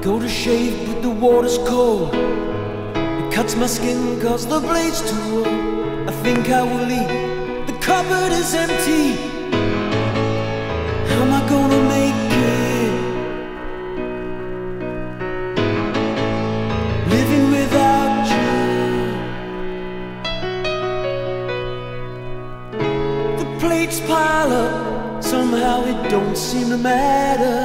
Go to shave but the water's cold. It cuts my skin cause the blade's too old. I think I will eat, the cupboard is empty. How am I gonna make it? Living without you. The plates pile up, somehow it don't seem to matter.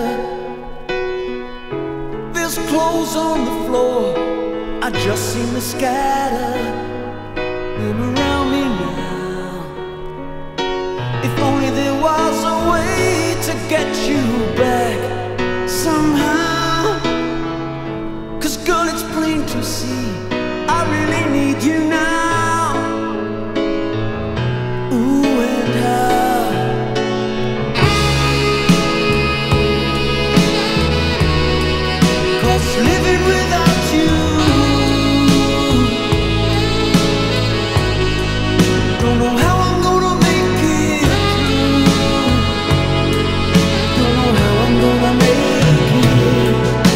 There's clothes on the floor, I just seem to scatter them around me now. If only there was a way to get you back somehow. 'Cause girl, it's plain to see, I really need you now. Ooh, and how. 'Cause living without you, don't know how I'm gonna make it through. Don't know how I'm gonna make it.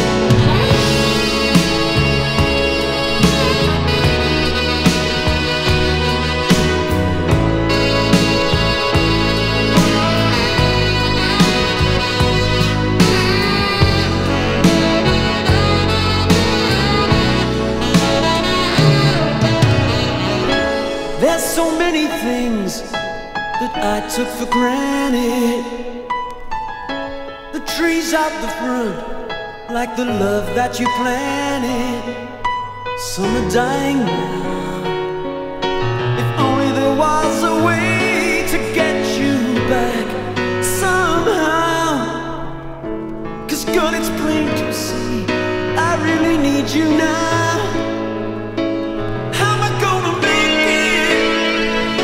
There's so many things that I took for granted. The trees out the front, like the love that you planted. Some are dying now. If only there was a way to get you back somehow. 'Cause girl, it's plain to see, I really need you now. How am I gonna make it?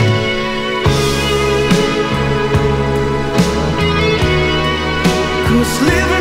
'Cause living